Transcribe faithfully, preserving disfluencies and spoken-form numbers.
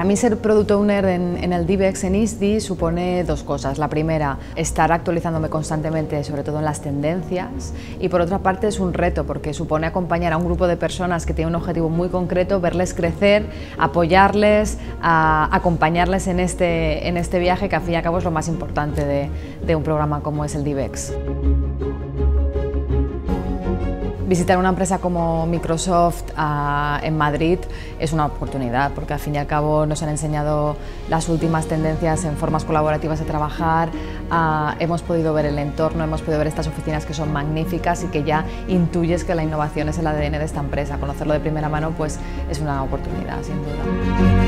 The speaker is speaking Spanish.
mí ser Product Owner en, en el DIBEX, en I S D I, supone dos cosas. La primera, estar actualizándome constantemente, sobre todo en las tendencias, y por otra parte es un reto porque supone acompañar a un grupo de personas que tienen un objetivo muy concreto, verles crecer, apoyarles, a, acompañarles en este, en este viaje que al fin y al cabo es lo más importante de, de un programa como es el DIBEX. Visitar una empresa como Microsoft uh, en Madrid es una oportunidad porque al fin y al cabo nos han enseñado las últimas tendencias en formas colaborativas de trabajar, uh, hemos podido ver el entorno, hemos podido ver estas oficinas que son magníficas y que ya intuyes que la innovación es el A D N de esta empresa. Conocerlo de primera mano pues es una oportunidad, sin duda.